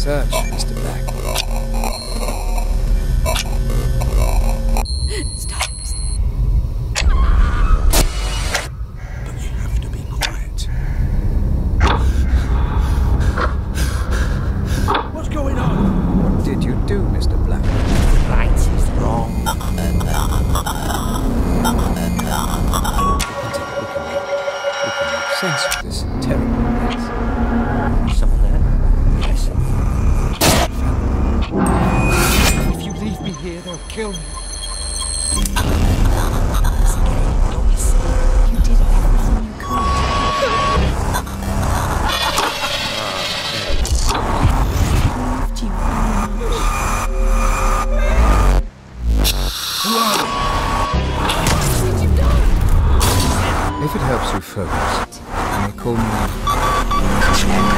search, Mr. Black. Stop. But you have to be quiet. What's going on? What did you do, Mr. Black? Right is wrong. We can make sense of this terrible place. Someone there? Yes. If you leave me here, they'll kill me. You did everything you could. Do you What did you do? If it helps you focus, you may call me